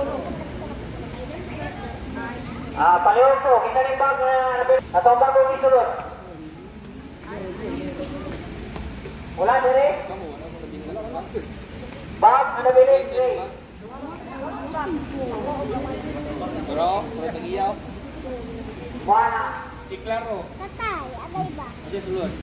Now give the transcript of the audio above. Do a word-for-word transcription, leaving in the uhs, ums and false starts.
Ah, palihog po. Kita rin bag na atong bagong isulod. Wala dire? Bag na nabili, Dre. Pero, pero tagiyaw. Wala. Iklaro. Tatay, agay ba? Aja sulod.